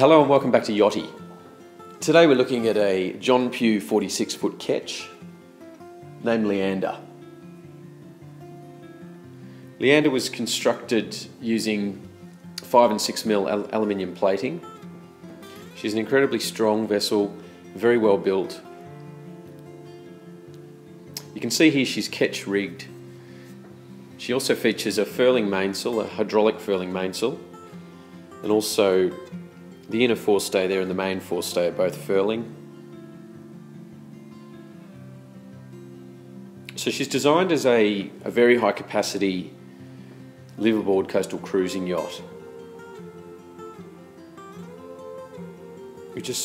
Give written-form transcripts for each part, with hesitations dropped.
Hello and welcome back to Yachty. Today we're looking at a John Pugh 46-foot ketch named Leander. Leander was constructed using 5 and 6mm aluminium plating. She's an incredibly strong vessel, very well built. You can see here she's ketch rigged. She also features a furling mainsail, a hydraulic furling mainsail, and also the inner forestay there and the main forestay are both furling. So she's designed as a very high capacity liveaboard coastal cruising yacht. We just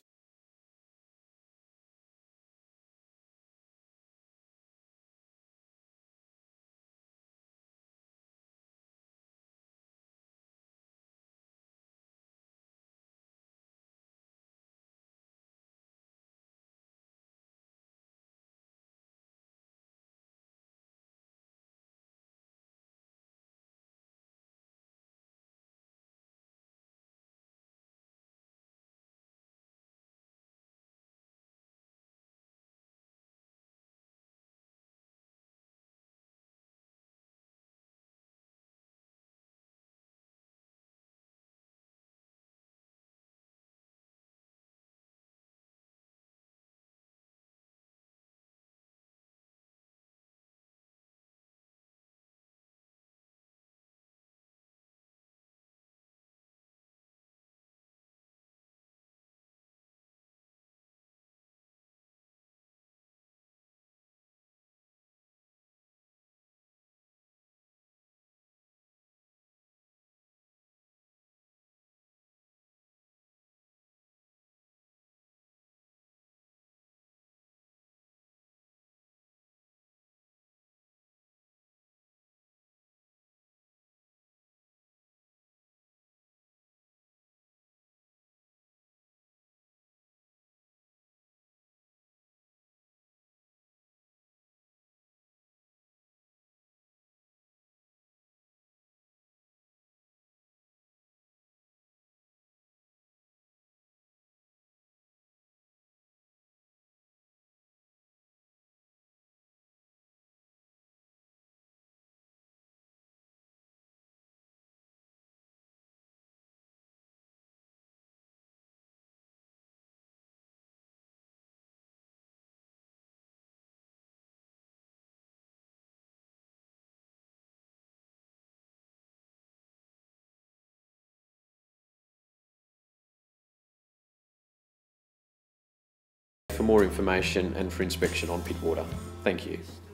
for more information and for inspection on pit water. Thank you.